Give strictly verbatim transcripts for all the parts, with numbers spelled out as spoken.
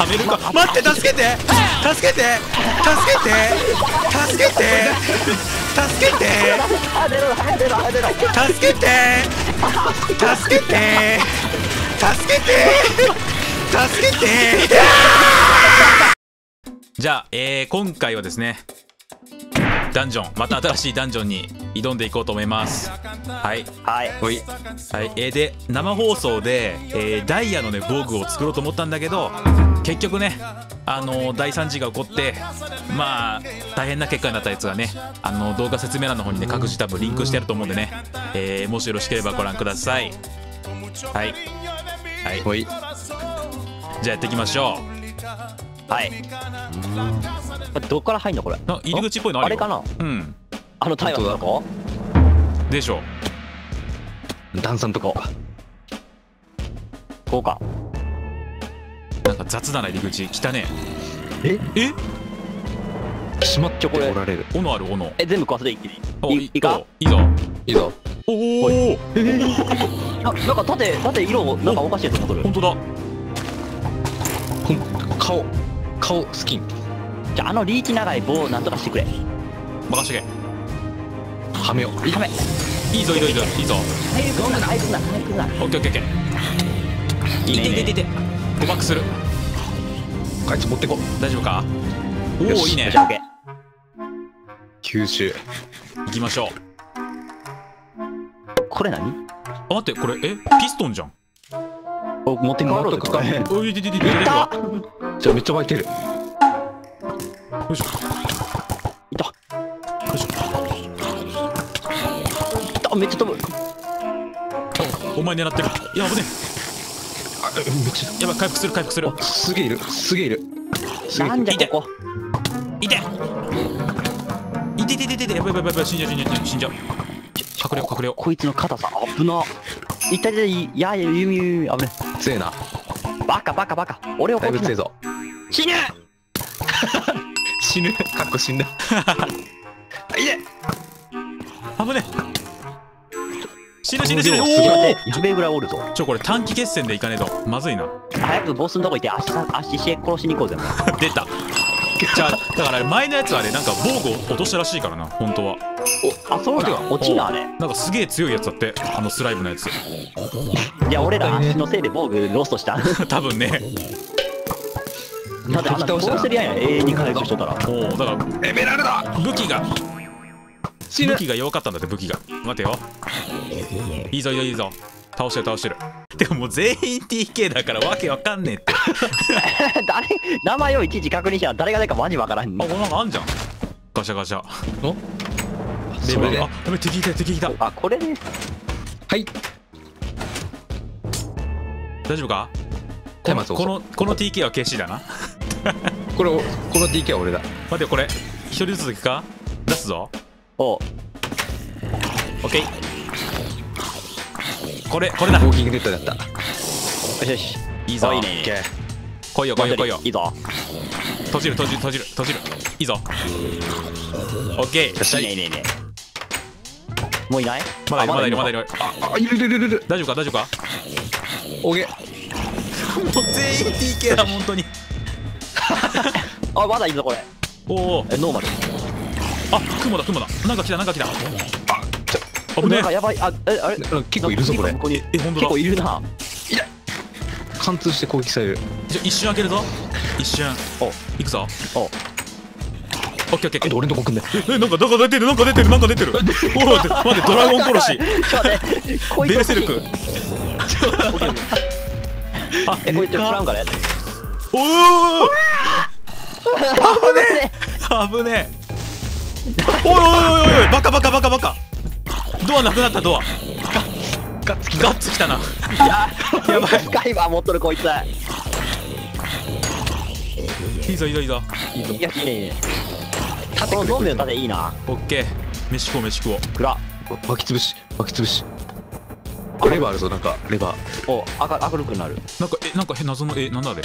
めるか。待って、助けて助けて助けて助けて助けてあ、出ろ、早く出ろ、早く出ろ。 助けて助けて助けて助けて。じゃあ、えー、今回はですね、ダンジョン、また新しいダンジョンに挑んでいこうと思います。はいはいほいはい、えー、で生放送で、えー、ダイヤのね防具を作ろうと思ったんだけど、結局ね、あのー、大惨事が起こって、まあ大変な結果になったやつはね、あのー、動画説明欄の方にね各自多分リンクしてあると思うんでね、えー、もしよろしければご覧ください。はいはいほい。 じゃあやっていきましょはい。どっから入んのこれ。 う。あ、入り口っぽいのあるよ。 あれかな。 うん、 あのタイマーのとこ。 でしょ。 段差のとこ。 こうか。 なんか雑だな入り口。汚ねええ。え、 閉まっておられる。 斧ある斧。 え、全部壊すで一気に。 お、 いいいか。 いいぞ。 いいぞ。 おお。 えー、ななんか縦縦色なんかおかしいやつ持っとる。 本当だ。 ほん顔顔スキン。 じゃああのリーチ長い棒をなんとかしてくれ。 任してけ。 はめよう。 はめ。 いいぞいいぞいいぞいいぞ。 早く来んな、早く来んな、早く来んな。 オッケーオッケーオッケー。いていていていて。誤爆する。 あいつ持ってこ。 大丈夫か。およしお、いいねじ。ゃあオッケ吸収。 行きましょう。 ー。これ何？ あ、待って、これえピストンじゃん。 お、持って帰ろうぜ。 持ってくかこれおい、いていていていて。大丈夫じゃあめっちゃ湧いてる。 か。よいしょ。 いた。 よいしょ。 いた、めっちゃ飛ぶ。 お前狙ってる。いや、危ねあ、めっちゃ。 え。やばい、回復する回復する。 あ、すげえいる。すげえいる。すげえなんじゃここ。 いていていていていて。やばいやばいやばい、死んじゃう死んじゃう死んじゃう。隠れよう隠れよう。 こいつの硬さ危な。いったいったいいやいや弓弓危ね。 強えな。 バカバカバカ。俺をこっちな。 だいぶ強えぞ。 死ぬ。 死ぬ。かっこ死んだ。いえ。 危ねえ。死ぬ死ぬ死ぬ。 こおの量すごいお。 やべえぐらいおるぞ。 ちょ、これ短期決戦でいかねえとまずいな。 早くボスのとこ行って足さ足し殺しに行こうぜ。 出た。じゃあだから前のやつはあれなんか防具を落としたらしいからな、本当は。 あ、そうだ。落ちなあれ。 なんかすげえ強いやつだって、あのスライムのやつ。 いや俺ら足のせいで防具ロストした。 多分ね。 だってあんな殺せるやんや、永遠に回復しとったら。 おお、だからエメラルド。 武器が死ぬ武。器が弱かったんだって。武器が。待てよ。いいぞいいぞいいぞ。倒してる倒してる。てかもう全員 ティーケー だからわけわかんねえって。 誰名前をいちいち確認したら誰が誰かマジわからん。 あ、これなんかあんじゃん。ガシャガシャ。 お。 レバー。 それで。 あ、やべ、敵いた敵いた。 あ、これではい。 大丈夫か。 タイマーそうそうこのこの ティーケー は ケーシー だな。 これをこの ディーケー は俺だ。 待てよ、これ一人ずついくか。出すぞ。 おオッケー。これこれだ。 ウォーキングデッドだった。 よしよし。 いいぞ。 おいいね。 来いよ来いよ来いよ。 いいぞ。 閉じる閉じる閉じる閉じる。いいぞ。オッケー。 よっしゃい。 いいねいいね。もういない？ まだいるあまだいるまだいる。 あ、いるいるいるいる。 大丈夫か大丈夫か。 おげ。 もう全員 ティーケー だ本当に。 あ、まだいいぞこれ。 おお。 え、ノーマル。 あ、雲だ雲だ。なんか来たなんか来た。 あ、ちょ、 危ねなんかやばい。あ、え、あれうん結構いるぞこれ。 ここにえ。本当結構だ。 いるな。 貫通して攻撃される。 じゃあ一瞬開けるぞ。一瞬。 おいくぞ。 お。 オッケーオッケーオッケー。 俺のとこ来んね。 え、なんかなんか出てるなんか出てるなんか出てる。おい待って待って、ドラゴン殺し。 ちょっと待って。こいつベルセルク。 あ、え、こいつフランからやって。 おお。 危ね危ねえ。おいおいおいおい、バカバカバカバカ。ドアなくなったドア。 ガッツガッツきたな。 え。いや、やばい。スカイバー持っとるこいつ。 いいぞいいぞいいぞ。 いや、いいねいいね。このゾンビの盾いいな。 オッケー。飯食おう飯食おう。 暗。 巻きつぶし巻きつぶし。レバーあるぞ。なんかレバー。 お、明明るくなる。 なんかえなんか変謎のえなんだあれ。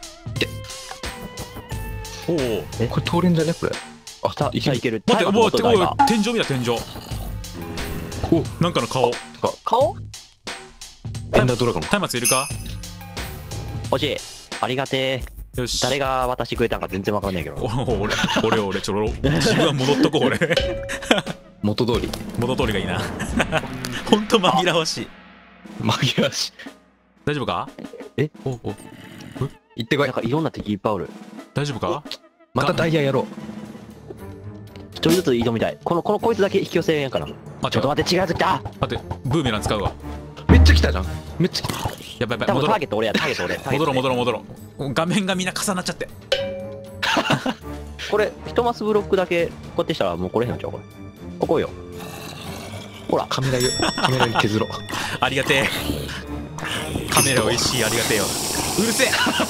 おお。 えこれ通れんじゃねこれ。あ、 下いける。 下いける。 待って、おお、おいタイマー持っとる天井見た天井。 お、 なんかの顔。 顔？ エンダードラゴン。 松明いるか。 欲しい。ありがてよし。 誰が渡してくれたんか全然わかんないけど。 お俺俺俺ちょろ自分は戻っとこう俺。 元通り。 元通りがいいな。ほんと紛らわしい。 紛らわしい。 大丈夫か？ えおお行ってこいなん。かいろんな敵いっぱいおる。 大丈夫か？ またダイヤやろう。 一人ずつ挑みたい。このこのこいつだけ引き寄せれんかな。 あちょっと待って違うやつ来た。 待ってブーメラン使うわ。 めっちゃ来たじゃん。めっちゃ来た。 やばいやばい戻ろう多分ターゲット俺やターゲット俺。 戻ろう戻ろう戻ろう。画面がみんな重なっちゃって。 これ一マスブロックだけこうやってしたらもうこれへんのちゃうこれ。ここよ。ほら。 カメラよカメラに削ろう。 ありがてえ。カメラおいしいありがてえよ。うるせえ。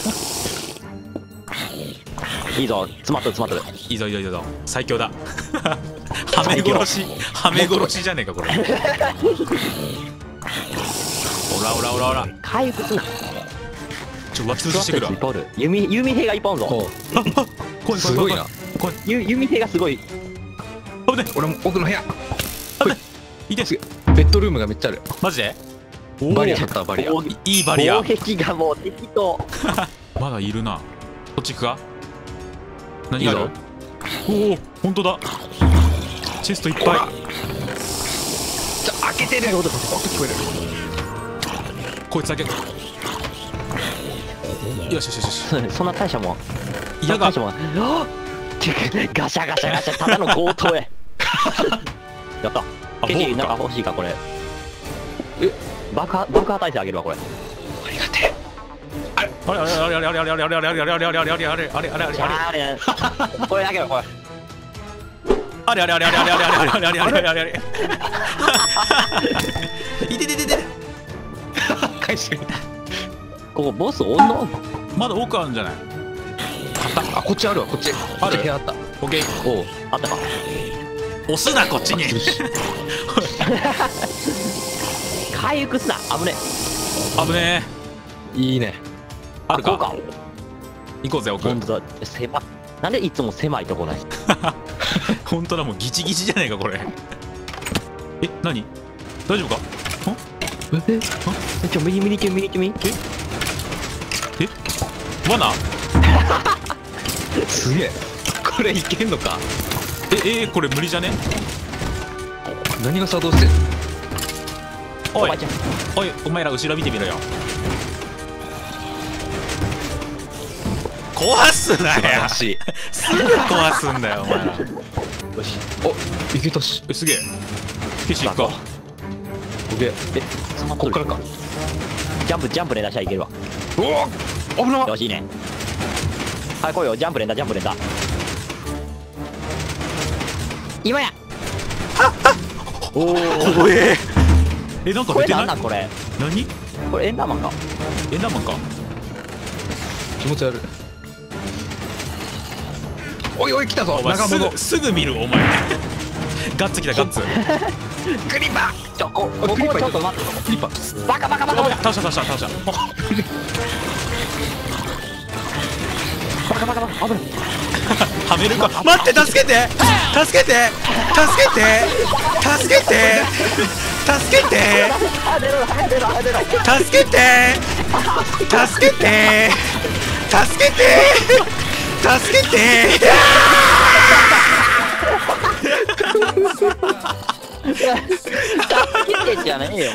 いいぞ詰まっとる詰まっとる。 いいぞいいぞいいぞ最強だ。はめ殺しはめ殺しじゃねえかこれ。おらおらおらおら。 回復すな。 ちょ脇通ししてくるわ。 いっぱいおる。弓弓兵がいっぱいおるぞ。 こ怖いすごいな。 怖い。 ゆ弓兵がすごい。 危ね俺も奥の部屋。 危ねいてすベッドルームがめっちゃある。 マジで？おーバリアシャッターバリア。 攻いいいバリア。 攻撃がもう敵と。 まだいるな。こっち行くか？何がある？ いいぞおお本当だ。チェストいっぱい。 ちょ開けてる。音聞こえる。 こいつだけ。よしよしよしよし。 そんな大したもん。 矢が大したもん。あてかガシャガシャガシャただの強盗へ。やった。ケチなんか欲しいかこれ。 え爆破爆破耐性あげるわこれ。 ありがてあれあれあれあれあれあれあれあれあれあれあれあれあれあれあれあれあれじゃあねこれだけよこれ。 あれあれあれあれあれあれあれあれあれあれあれあれ。いてててて。 え。返してみた。 ここボスおんの？ まだ奥あるんじゃない？ あこっちあるわこっち。 あるこっち部屋あった。 オッケー。 おうあったか。 押すなこっちに。 回復すな危ね。 危ねいいね。 え。あるか。 こうか。 行こうぜ奥。 本当だ狭。なんでいつも狭いとこない？ 本当だもうギチギチじゃねえかこれ。え何？大丈夫か？ ええちょミニミニキュミニキュミニキュ。 え？罠？ すげえ。これいけんのか。 ええこれ無理じゃね？ 何が作動してんの。 おいおばちゃん。 おいお前ら後ろ見てみろよ。壊すな素晴よ。 らしい。 すぐ壊すんだよお前ら。 よし。おいけたし。 えすげえ。消し行くか。 オッケー。 えこっからか。 ジャンプジャンプ連打したらいけるわ。 おお危な。 よしいいね。はい来いよジャンプ連打ジャンプ連打。今や。おお。 怖え。えなんかこれ出てない？ なんなんこれ。 何？ これエンダーマンか。 エンダーマンか。 気持ち悪い。おいおい来たぞお前長物。 すぐすぐ見るお前。ガッツきたガッツ。 クリッパちょこここちょっと待って。 ー。クリッパー。 バカバカバカバカ倒した倒した倒した。 バカバカバカ危ない。 はめるか。待って助けて助けて助けて助けて助けてあ出ろ出ろ出ろ。 助けて助けて助けて助けて。 助けてんじゃねえよ。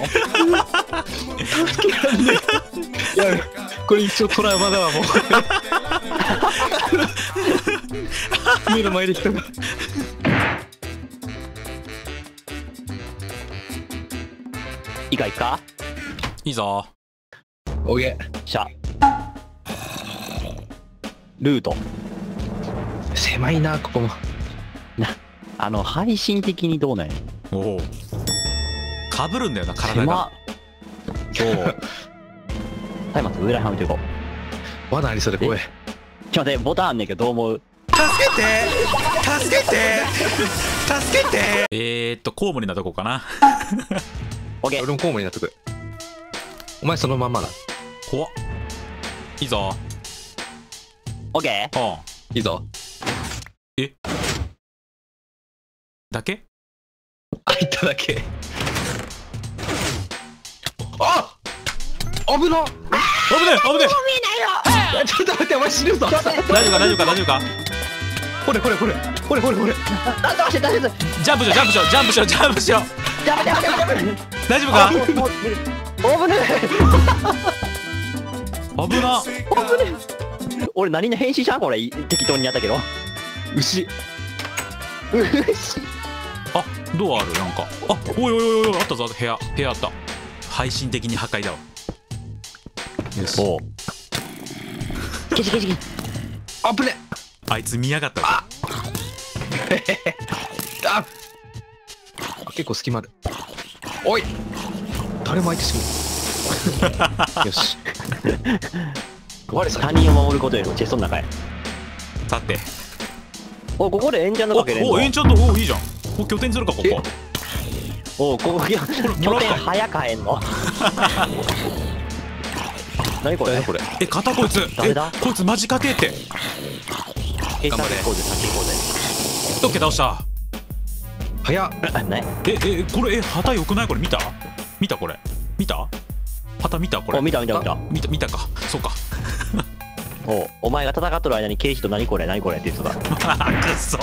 いやこれ一応トラウマだわもう。目の前で人が。 いいかいいか。 いいぞ。 おげ。 しゃ。ルート。 狭いなここも。 なあの配信的にどうなんや。 おお。かぶるんだよな体が。 狭。そう。タイマー上らへんはめていこう。 罠ありそうで怖い。 ちょっと待ってボタンあんねんけどどう思う？ 助けて助けて助けて。えーっとコウモリなとこかな。 オッケー。 俺もコウモリになっとく。お前そのまんまだ。 怖っ。いいぞ。 オッケー。 ああいいぞ。 えだけ？ 開いただけ。あ危なっ。 危ねえ危ねえ。 ちょっと待って、お前死ぬぞ。 大丈夫か大丈夫か大丈夫か。 これこれこれこれこれこれ。 あ、どうして大丈夫。 ジャンプしろジャンプしろジャンプしろジャンプしろ。 やばいやばいやばいやばい。 大丈夫か。 もうもう危ね危な。 え。危ねえ。俺何の変身じゃんこれ適当にやったけど。 牛。 牛。 あ、ドアあるなんか。あ、おいおいおいおいあったぞ部屋部屋あった。配信的に破壊だわ。よし。 おう。ケチケチケチ。 あぶね。 あいつ見やがったわ。 あ。結構隙間ある。おい。誰も相手しない。よし。我さ他人を守ることよりもチェストの中へ。 さて。 お、ここでエンジャンのおかけれんの。 おエンチャント、おいいじゃん。お拠点するかここ。 お、ここいや拠点早かへんの。何これこれ。 え肩こいつ。 誰だえこいつマジかけって。 頑張れ。こうで先行こうで。 オッケー倒した。 早っ。 あ、ね。 ええこれえ旗よくないこれ見た見たこれ見た旗見たこれ。 お、見た見た見た。 見た見たかそうか。 お、お前が戦っとる間に刑事と何これ何これって言ってた。 くっそ。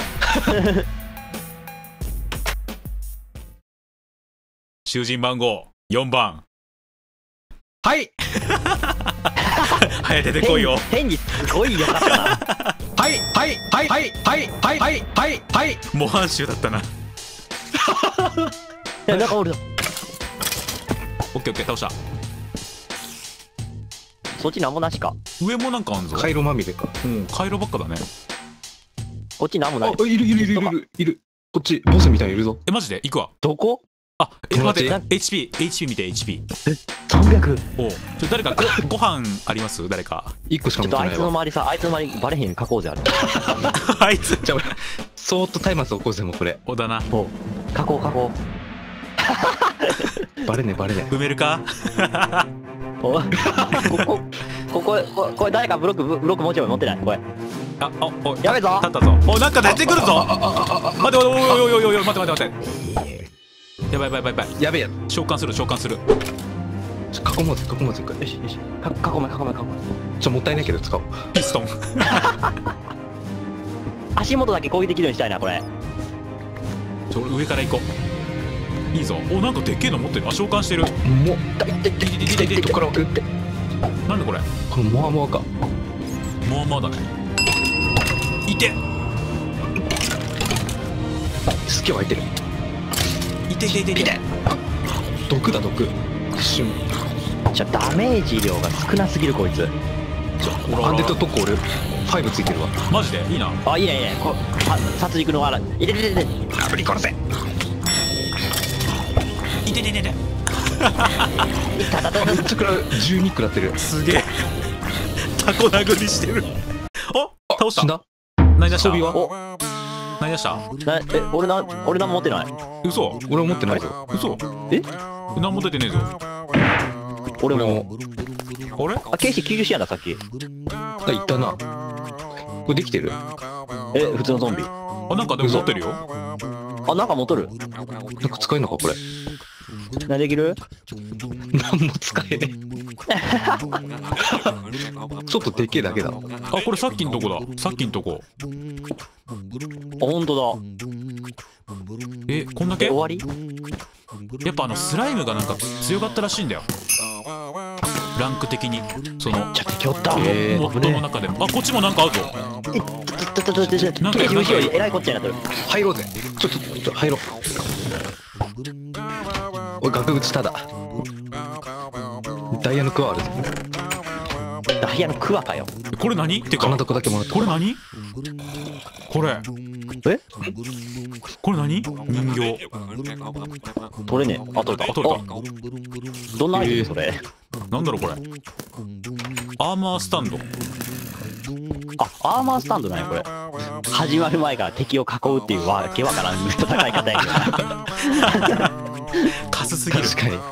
囚人番号よんばん。 はい。 早出てこいよ。 変にすごいよかったな。 はいはいはいはいはいはいはいはいはい。 模範囚だったな。 いや、なんかおるぞ。 オッケーオッケー倒した。 そっちなんもなしか。 上もなんかあんぞ。 カイロまみれか。 うん回路ばっかだね。 こっちなんもなあ、 い。 いるいるいるいるいるいる。こっちボスみたいにいるぞ。 えマジで行くわ。 どこ？ あえ友達待って エイチピー エイチピー 見て エイチピー。 さんびゃく。 おうちょ誰かごご飯あります誰か。 一個しかちょっとあいつの持ってないわ。 周りさ、あいつの周りバレへんように書こうぜあれ。 あいつじゃあ俺そーっと松明起こすぜもうこれ。 おだな。 お、書こう書こバレねバレね。 埋めるか。 う。お、ここここここれ誰かブロックブロックもちろん持ってないこれ。 ああおやべえぞ立ったぞ。おなんか出てくるぞ。待て待ておいおいおいおいおい待って待って待って。やばいやばいやばいやばい。 やべえや。 召喚する召喚する。 ちょ囲もうぜ囲もうぜ一回。 よしよし。か囲め囲め囲め。 ちょもったいないけど使おう。 ピストン。 足元だけ攻撃できるようにしたいなこれ。 ちょ上から行こう。いいぞ。おなんかでっけえの持ってる。あ召喚してる。 もどっから送ってなんでこれ。 このモアモアか。 もうまだね。いて好きは空いてる。 いていていていて。 毒だ毒。瞬。 じゃダメージ量が少なすぎるこいつ。 アンデッド特攻俺ファイブついてるわ。 マジでいいな。 あ、いいねいいね。こは殺戮のあら。いてててて。 あぶり殺せ。 いていていていて。 いたたたた。 めっちゃ食らう。じゅうに食らってる。 すげえ。タコ殴りしてる。お倒した。 死んだ。 何出した。 装備はお、 何出した。 なえ俺な俺なんも持ってない。 嘘俺は持ってないぞ。 嘘。 え？ 何も出てねえぞ。 俺も。 俺も。 あれあ、ケイシーきゅうじゅうやんださっき。 あいったな。これできてる。 え、普通のゾンビ。 あなんかでも持ってるよ。 あ、なんか持っとる。 なんか使えんのかこれ。 何できる？ なんも使えねえ。ちょっとでけえだけだ。 あこれさっきんとこだ。さっきんとこ。 あ、ほんとえこんだだ。え、 け。 終わり？ やっぱあのスライムがなんか強かったらしいんだよ。ランク的にそのちょっと敵おった。 えーモッドの中でも。あこっちもなんかあるぞ。 ちょっとちょっとちょっとちょっとなんかケイシー後ろにえらいこっちゃになってる。 入ろうぜ。ちょっとちょっと入ろう。おい額縁ただ。ダイヤのクワあるぜ。 ダイヤのクワかよ。 これ何ってか金床だけもらった。 これ何これえ？ これ何人形。 取れねえ。あ、取れた。 あ取れた。 おどんなアイテムそれ？ なんだろうこれ。アーマースタンド。 あ、アーマースタンドなんやこれ。始まる前から敵を囲うっていうわけわからん戦い方やけど。 カスすぎる。 確かに。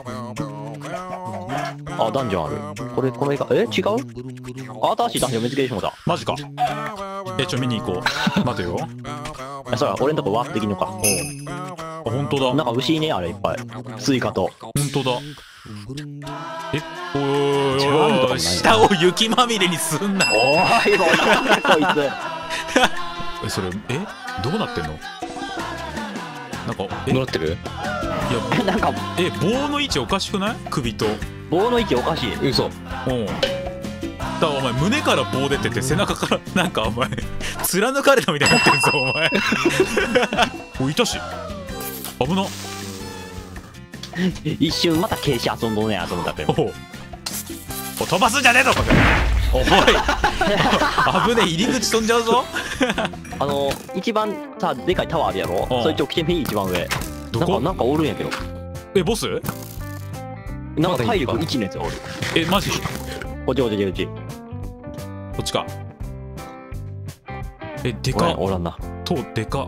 あ、ダンジョンある。これこれがえ違う？新しいダンジョン見つけてしもた。 マジか。えちょ見に行こう。待てよ。 あ、そら俺んとこワープできんのか。 あ本当だ。 なんか牛いねあれいっぱい。スイカと。 本当だ。 えおージャンとかもないおー下を雪まみれにすんな。 おーいもうなんだこいえそれえどうなってんの？なんかえどうなってる？ いやつなんかえ棒の位置おかしくない？首と。 棒の位置おかしい。 嘘。 うんだからお前胸から棒出てて背中からなんかお前貫かれたみたいになってるぞお前おいたし危な。 一瞬また警視遊んどんねやと思ったけど。 おうお飛ばすんじゃねえぞバカ。おい危ねえ入り口飛んじゃうぞあの一番さでかいタワーあるやろ。 うんそいつを来てみ一番上。 どこなんかなんかおるんやけど。 えボスなんか体力いちのやつがおる。 えマジこっちこっちこっち。 こっちか。えでおらかんおらんな。 とでか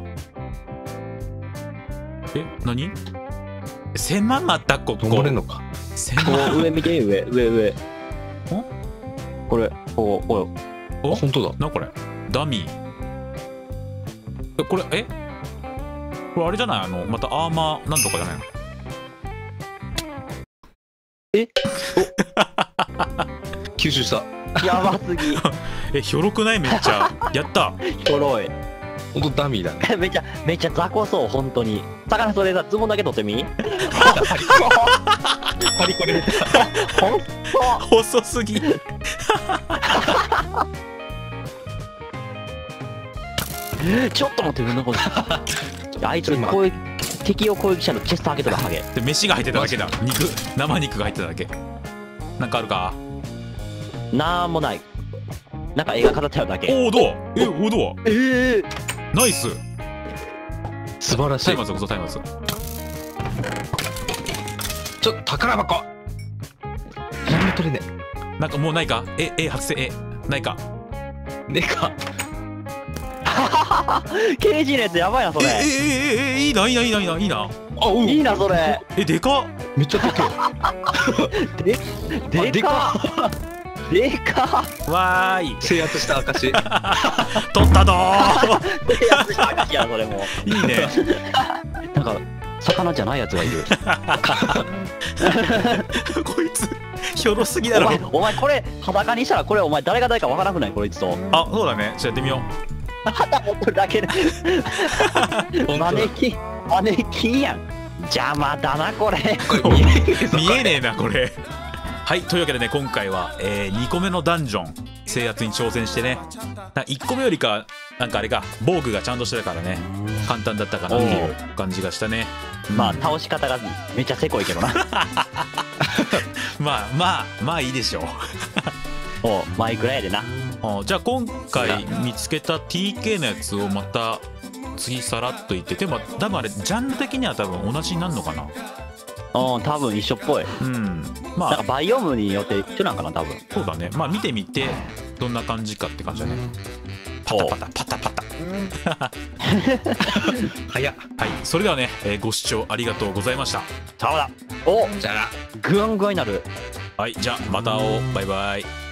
え何狭まったここ登れんのか。 狭こう上見て上上上。これこうこあ、 お本当だ。 なこれダミーえこれえこれあれじゃないあのまたアーマーなんとかじゃないの吸収した。 うやばすぎ。 えひょろくないめっちゃやったひょろい。 本当ダミーだね。 めっちゃめっちゃ雑魚そう本当に。魚それさズボンだけ取ってみ。 パリコレ。 ほんと。 細すぎちょっと待ってなんかあいつ攻撃敵を攻撃したのチェスト開けとるハゲ。 で飯が入ってただけだ肉生肉が入ってただけなんかあるかなんもない。なんか絵が飾ってあるだけ。 おおドアえおドアええナイス素晴らしい。 松明こそ松明ちょっと宝箱。何も取れねなんかもうないかええ発生えないかえ。ねえか。 刑事のやつやばいなそれ。 えええええいいないいないいないいないいなあ、うん。 いいなそれ。 えでかっめっちゃでかい。 ででかでかわーい制圧した証。 取ったどーってやつした証やそれもいいねなんか魚じゃないやつがいる。 こいつひょろすぎだろお前お前これ裸にしたらこれお前誰が誰かわからなくないこいつと。 あそうだねちょっとやってみよ旗持ってるだけでマネキンマネキンやん。邪魔だなこれ。 これ見えねえぞ。 う見えねえなこれはいというわけでね今回は、えー、にこめのダンジョン制圧に挑戦してねいっこめよりかなんかあれか防具がちゃんとしてたからね簡単だったかなっていう感じがしたね。 まあ倒し方がめっちゃせこいけどな。 まあまあまあいいでしょうおうマイクラやでな。 あじゃあ今回見つけた ティーケー のやつをまた次さらっといってでも多分あれジャンル的には多分同じになるのかな。 うん多分一緒っぽい。 うんまあなんかバイオームによって一緒なんかな多分。 そうだねまあ見てみてどんな感じかって感じだね。パタパタパタパタ早っ。 はいそれではね、えーご視聴ありがとうございました。 そうだ。おじゃあ。 グワングワになる。 はいじゃあまた会おうバイバイ。